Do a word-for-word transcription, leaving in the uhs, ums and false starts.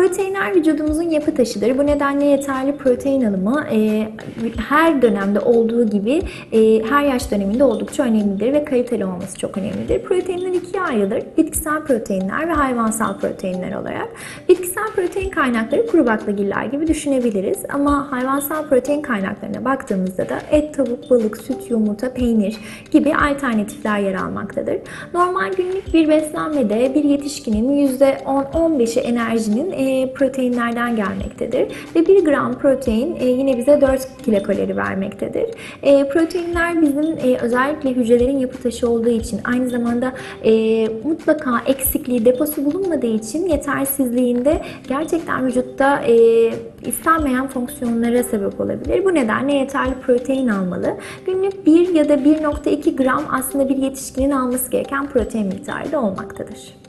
Proteinler vücudumuzun yapı taşıdır. Bu nedenle yeterli protein alımı e, her dönemde olduğu gibi e, her yaş döneminde oldukça önemlidir ve kaliteli olması çok önemlidir. Proteinler ikiye ayrılır. Bitkisel proteinler ve hayvansal proteinler olarak. Bitkisel protein kaynakları kuru baklagiller gibi düşünebiliriz ama hayvansal protein kaynaklarına baktığımızda da et, tavuk, balık, süt, yumurta, peynir gibi alternatifler yer almaktadır. Normal günlük bir beslenmede bir yetişkinin yüzde on on beşi enerjinin e, proteinlerden gelmektedir ve bir gram protein e, yine bize dört kilokalori vermektedir. E, proteinler bizim e, özellikle hücrelerin yapı taşı olduğu için, aynı zamanda e, mutlaka eksikliği, deposu bulunmadığı için yetersizliğinde gerçekten vücutta e, istenmeyen fonksiyonlara sebep olabilir. Bu nedenle yeterli protein almalı. Günlük bir ya da bir nokta iki gram aslında bir yetişkinin alması gereken protein miktarı da olmaktadır.